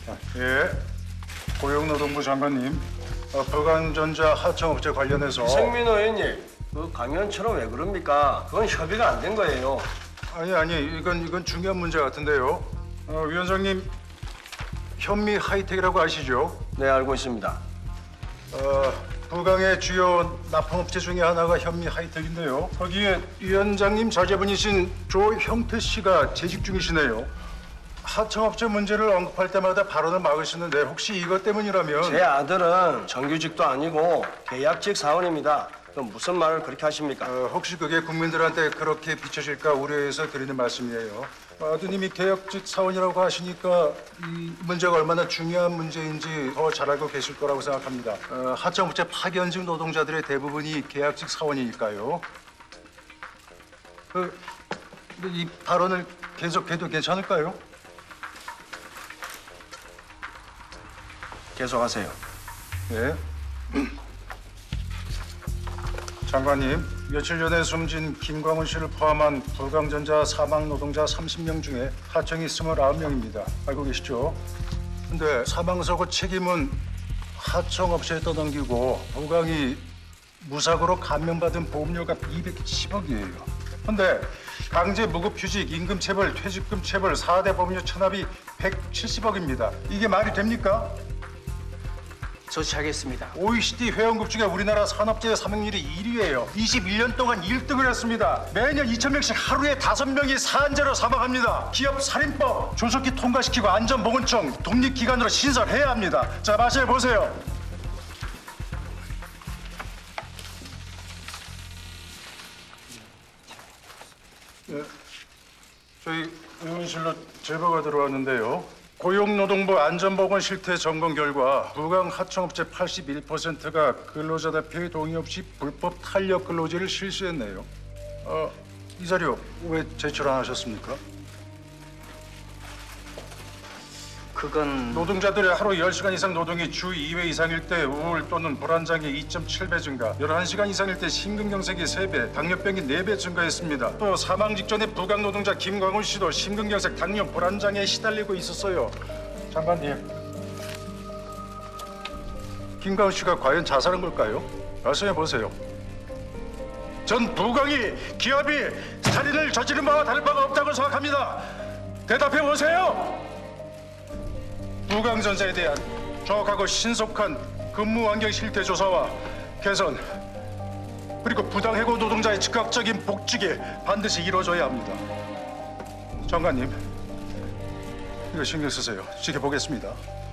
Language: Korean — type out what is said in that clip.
예, 고용노동부 장관님, 부강전자 하청업체 관련해서 이승민 의원님, 그 강연처럼 왜 그럽니까? 그건 협의가 안 된 거예요. 아니 이건 중요한 문제 같은데요. 위원장님 현미 하이텍이라고 아시죠? 네, 알고 있습니다. 부강의 주요 납품업체 중에 하나가 현미 하이텍인데요. 거기에 위원장님 자제분이신 조형태 씨가 재직 중이시네요. 하청업체 문제를 언급할 때마다 발언을 막으시는데 혹시 이것 때문이라면 제 아들은 정규직도 아니고 계약직 사원입니다. 그럼 무슨 말을 그렇게 하십니까? 혹시 그게 국민들한테 그렇게 비춰질까 우려해서 드리는 말씀이에요. 아드님이 계약직 사원이라고 하시니까 이 문제가 얼마나 중요한 문제인지 더 잘 알고 계실 거라고 생각합니다. 하청업체 파견직 노동자들의 대부분이 계약직 사원이니까요. 이 발언을 계속해도 괜찮을까요? 계속하세요. 네. 장관님, 며칠 전에 숨진 김광훈 씨를 포함한 부강전자 사망 노동자 30명 중에 하청이 29명입니다. 알고 계시죠? 근데 사망사고 책임은 하청업체에 떠넘기고 부강이 무사고로 감면받은 보험료가 210억이에요. 근데 강제 무급휴직, 임금체벌, 퇴직금 체벌, 4대 법률 체납이 170억입니다. 이게 말이 됩니까? 조치하겠습니다. OECD 회원국 중에 우리나라 산업재해 사망률이 1위예요. 21년 동안 1등을 했습니다. 매년 2,000명씩 하루에 5명이 사한제로 사망합니다. 기업 살인법 조속히 통과시키고 안전보건청 독립기관으로 신설해야 합니다. 자, 마셔보세요. 네, 저희 의원실로 제보가 들어왔는데요. 고용노동부 안전보건 실태 점검 결과 부강 하청업체 81%가 근로자 대표의 동의 없이 불법 탄력 근로제를 실시했네요. 이 자료 왜 제출 안 하셨습니까? 그건 노동자들의 하루 10시간 이상 노동이 주 2회 이상일 때 우울 또는 불안장애 2.7배 증가, 11시간 이상일 때 심근경색이 3배, 당뇨병이 4배 증가했습니다. 또 사망 직전에 부강 노동자 김광훈 씨도 심근경색, 당뇨, 불안장애에 시달리고 있었어요. 장관님, 김광훈 씨가 과연 자살한 걸까요? 말씀해 보세요. 전 부강이 기업이 살인을 저지른 바와 다를 바가 없다고 생각합니다. 대답해 보세요. 부강전자에 대한 정확하고 신속한 근무 환경 실태 조사와 개선, 그리고 부당해고 노동자의 즉각적인 복직이 반드시 이루어져야 합니다. 장관님, 이거 신경 쓰세요. 지켜보겠습니다.